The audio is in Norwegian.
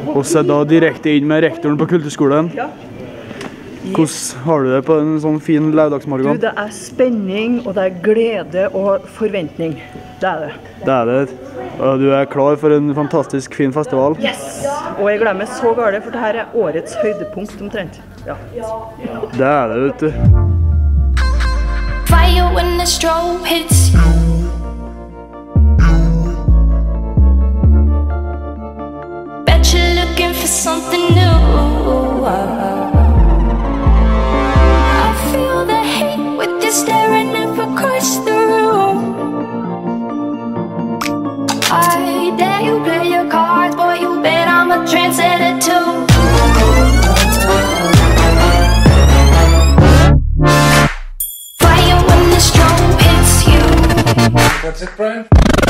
Og så da direkte inn med rektoren på kulturskolen. Ja. Hvordan har du det på en sånn fin lørdagsmorgen? Du, det er spenning, og det er glede og forventning. Det er det. Det er det. Og du er klar for en fantastisk fin festival? Yes! Og jeg glemmer så galt, for dette er årets høydepunkt omtrent. Ja. Det er det, vet du. Fire when the strobe hits you. Bet you're looking for something new. I feel the hate with you staring up across the room. I dare you play your cards, boy, you bet I'm a trendsetter too. Fire when the strobe hits you. That's it, Brian?